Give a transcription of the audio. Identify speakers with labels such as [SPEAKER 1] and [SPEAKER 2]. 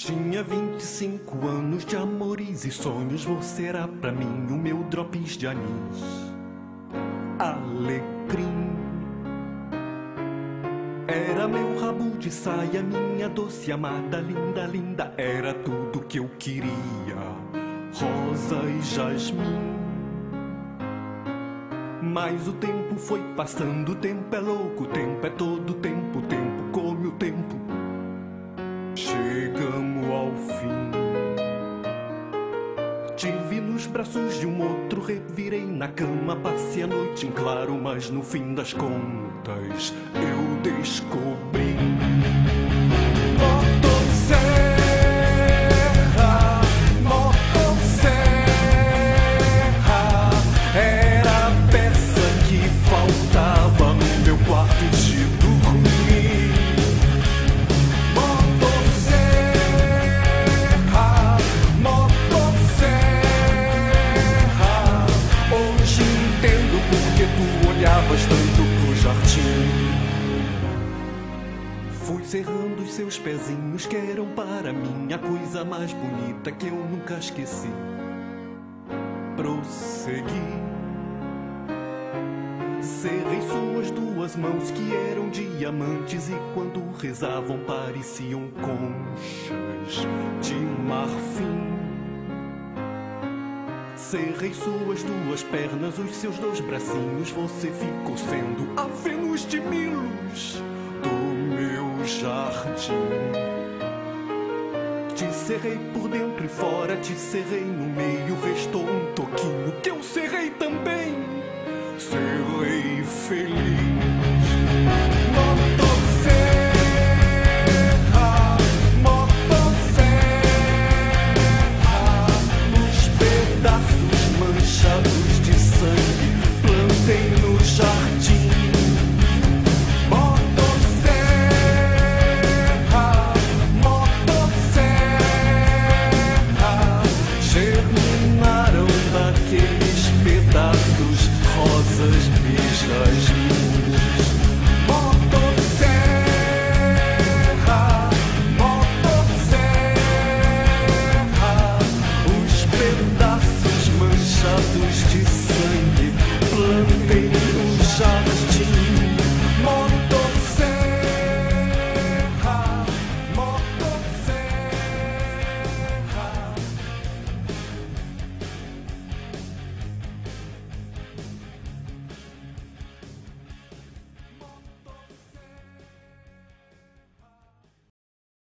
[SPEAKER 1] Tinha 25 anos de amores e sonhos. Você era pra mim o meu drops de anis. Alecrim era meu rabo de saia, minha doce amada, linda, linda. Era tudo que eu queria, rosa e jasmim. Mas o tempo foi passando, o tempo é louco, o tempo é todo tempo, o tempo come o tempo. Chegamos ao fim. Te vi nos braços de um outro, revirei na cama, passei a noite em claro, mas no fim das contas eu descobri. Motosserra, motosserra, era a peça que faltava no meu quarto de dormir. Motosserra, motosserra, hoje entendo porque tu olhavas tanto pro jardim. Fui serrando os seus pezinhos que eram para mim a coisa mais bonita que eu nunca esqueci. Prossegui. Cerrei suas duas mãos que eram diamantes e quando rezavam pareciam conchas de marfim. Cerrei suas duas pernas, os seus dois bracinhos, você ficou sendo a Vênus de Milos do meu jardim. Te cerrei por dentro e fora, te cerrei no meio, restou um toquinho que eu cerrei também. Serei feliz. Motosserra, motosserra, nos pedaços manchados de sangue plantei no jardim. Motosserra, motosserra, germinaram daqueles pedaços rosas e jasmins.